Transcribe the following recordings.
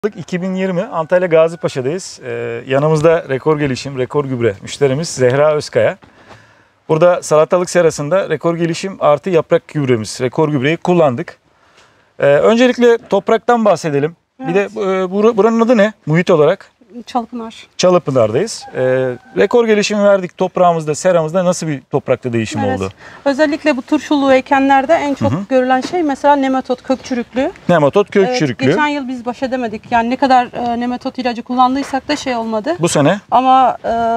2020 Antalya Gazipaşa'dayız. Yanımızda Rekor Gelişim, Rekor Gübre müşterimiz Zehra Özkaya. Burada salatalık serasında Rekor Gelişim artı yaprak gübremiz, Rekor Gübreyi kullandık. Öncelikle topraktan bahsedelim. Evet. Bir de buranın adı ne muhit olarak? Çalıpınar. Çalıpınar'dayız. Rekor Gelişimi verdik toprağımızda, seramızda nasıl bir toprakta değişim oldu? Özellikle bu turşulu ekenlerde en çok görülen şey mesela nematod kök çürüklüğü. Nematod kök Evet, çürüklüğü. geçen yıl biz baş edemedik. Yani ne kadar nematod ilacı kullandıysak da şey olmadı. Bu sene Ama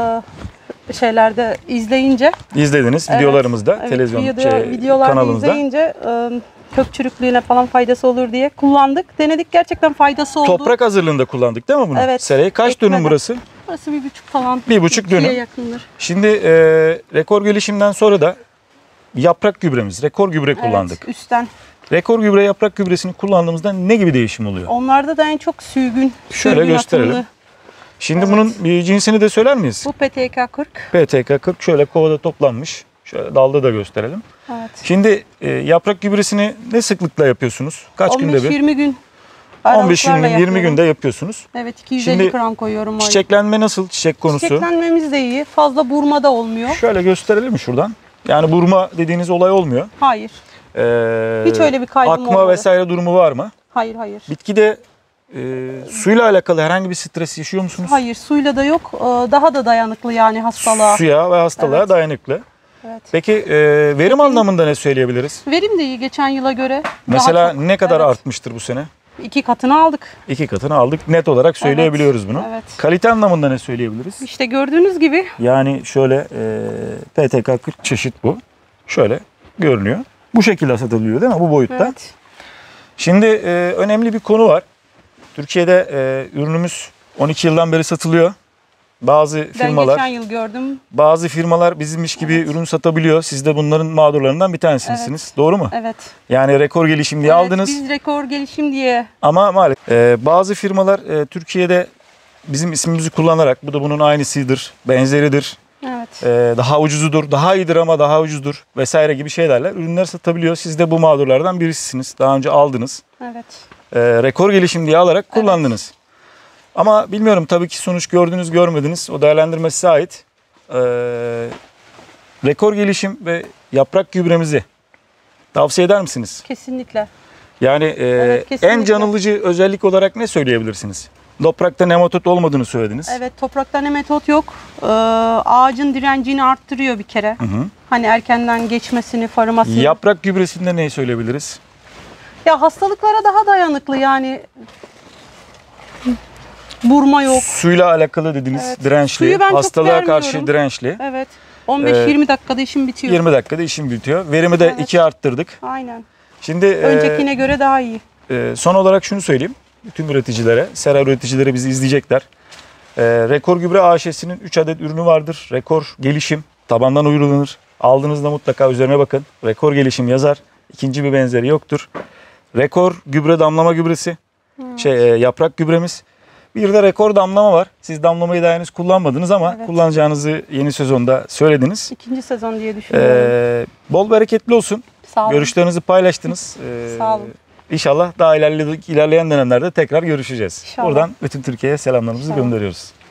şeylerde izleyince izlediniz videolarımızda, evet, televizyon videolarda kanalımızda. izleyince kök çürüklüğüne falan faydası olur diye kullandık. Denedik, gerçekten faydası oldu. Toprak hazırlığında kullandık değil mi bunu? Evet. Serayı kaç Ekmeden. dönüm burası? Burası 1,5 falan. 1,5 dönüm. 2'ye yakındır. Şimdi Rekor Gelişim'den sonra da yaprak gübremiz, Rekor Gübre kullandık. Evet, üstten. Rekor Gübre yaprak gübresini kullandığımızda ne gibi değişim oluyor? Onlarda da en çok sürgün. Şöyle sürgün gösterelim. atımlı. Şimdi bunun bir cinsini de söyler miyiz? Bu PTK 40. PTK 40 şöyle kovada toplanmış. Şöyle dalda da gösterelim. Evet. Şimdi yaprak gübresini ne sıklıkla yapıyorsunuz? Kaç günde bir? 15-20 gün. 15-20 aralıklarla 20 günde yapıyorsunuz. Evet, 250 Şimdi gram koyuyorum. Çiçeklenme nasıl? Çiçek konusu. Çiçeklenmemiz de iyi. Fazla burma da olmuyor. Şöyle gösterelim mi şuradan? Yani burma dediğiniz olay olmuyor. Hayır. Hiç öyle bir kaybım akma olmadı. vesaire durumu var mı? Hayır, hayır. Bitkide suyla alakalı herhangi bir stres yaşıyor musunuz? Hayır, suyla da yok. Daha da dayanıklı yani hastalığa. Suya ve hastalığa Evet. dayanıklı. Evet. Peki verim anlamında ne söyleyebiliriz? Verim de iyi geçen yıla göre. Mesela Daha çok. ne kadar Evet. artmıştır bu sene? 2 katını aldık. 2 katını aldık. Net olarak söyleyebiliyoruz bunu. Evet. Kalite anlamında ne söyleyebiliriz? İşte gördüğünüz gibi. Yani şöyle PTK 40 çeşit bu. Şöyle görünüyor. Bu şekilde satılıyor değil mi? Bu boyutta. Evet. Şimdi önemli bir konu var. Türkiye'de ürünümüz 12 yıldan beri satılıyor. Bazı Ben firmalar geçen yıl gördüm. bizimmiş gibi ürün satabiliyor. Siz de bunların mağdurlarından bir tanesiniz. Doğru mu? Evet. Yani Rekor Gelişim diye Evet, aldınız. biz Rekor Gelişim diye. Ama maalesef bazı firmalar Türkiye'de bizim ismimizi kullanarak, bu da bunun aynısıdır, benzeridir, Evet. daha ucuzudur, daha iyidir ama daha ucuzdur vesaire gibi şeylerle ürünler satabiliyor. Siz de bu mağdurlardan birisiniz. Daha önce aldınız. Evet. Rekor Gelişim diye alarak kullandınız. Ama bilmiyorum, tabii ki sonuç gördünüz görmediniz. O değerlendirme size ait. Rekor Gelişim ve yaprak gübremizi tavsiye eder misiniz? Kesinlikle. Yani Evet, kesinlikle. en canlıcı özellik olarak ne söyleyebilirsiniz? Toprakta nematod olmadığını söylediniz. Evet, toprakta nematod yok. Ağacın direncini arttırıyor bir kere. Hı. Hani erkenden geçmesini, farımasını. Yaprak gübresinde ne söyleyebiliriz? Ya hastalıklara daha dayanıklı yani. Burma yok. Suyla alakalı dediniz, Evet. dirençli, Suyu ben çok hastalığa karşı vermiyorum. dirençli. Evet. 15-20 dakikada işim bitiyor. 20 dakikada işim bitiyor. Verimi de Evet. 2 arttırdık. Aynen. Şimdi Öncekine göre daha iyi. son olarak şunu söyleyeyim. Bütün üreticilere, sera üreticileri bizi izleyecekler. Rekor Gübre AŞ'sinin 3 adet ürünü vardır. Rekor Gelişim tabandan uygulanır. Aldığınızda mutlaka üzerine bakın. Rekor Gelişim yazar. İkinci bir benzeri yoktur. Rekor Gübre damlama gübresi. Yaprak gübremiz. Bir de Rekor damlama var. Siz damlamayı daha henüz kullanmadınız ama Evet. kullanacağınızı yeni sezonda söylediniz. İkinci sezon diye düşünüyorum. Bol bereketli olsun. Sağ olun. Görüşlerinizi paylaştınız. Sağ olun. İnşallah daha ilerleyen dönemlerde tekrar görüşeceğiz. İnşallah. Buradan bütün Türkiye'ye selamlarımızı İnşallah. gönderiyoruz.